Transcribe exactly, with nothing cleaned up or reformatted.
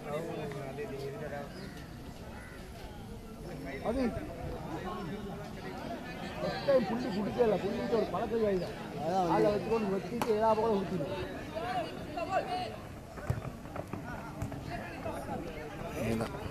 அது டைம் புள்ளி குடிக்கல புள்ளிட்டு ஒரு பழக்கை ஆயிடும் அதில் வச்சுக்கொண்டு வச்சுட்டு எல்லா பக்கம் ஊற்றிடும்